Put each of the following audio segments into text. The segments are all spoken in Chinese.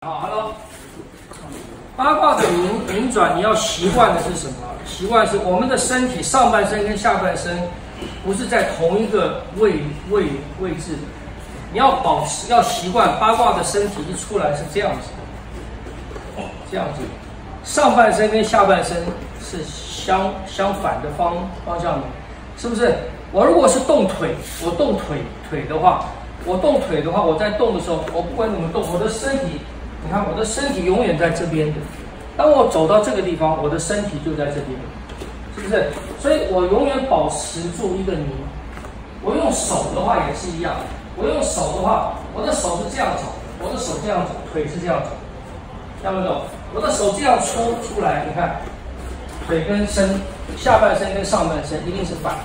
好 ，Hello。八卦的运转，你要习惯的是什么？习惯是我们的身体上半身跟下半身不是在同一个位置的。你要保持，要习惯八卦的身体一出来是这样子，这样子，上半身跟下半身是相反的方向的，是不是？我如果是动腿，我动腿的话，我在动的时候，我不管怎么动，我的身体，你看我的身体永远在这边的。当我走到这个地方，我的身体就在这边，是不是？所以我永远保持住一个拧。我用手的话也是一样，我用手的话，我的手是这样走，我的手这样走，腿是这样走，看不懂？我的手这样出来，你看，腿跟下半身跟上半身一定是反的。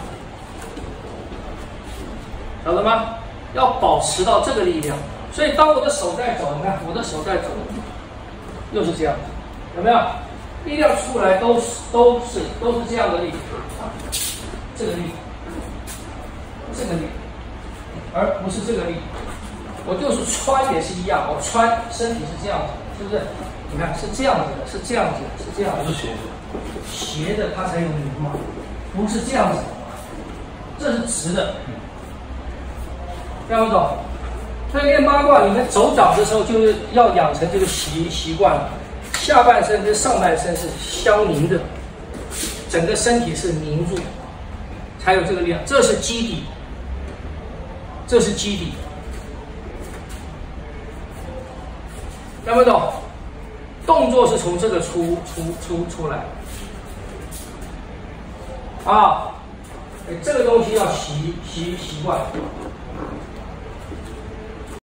晓得吗？要保持到这个力量，所以当我的手在走，你看我的手在走，又是这样子，有没有？力量出来都是这样的力，这个力，而不是这个力。我就是穿也是一样，我穿身体是这样子，是不是？你看是这样子的，是这样子的，是这样子的。是斜的它才有拧嘛，不是这样子的，这是直的。听不懂？所以练八卦，你们走掌的时候就是要养成这个习惯了。下半身跟上半身是相拧的，整个身体是凝住，才有这个力量。这是基底，这是基底。听不懂？动作是从这个出来。啊，这个东西要习惯。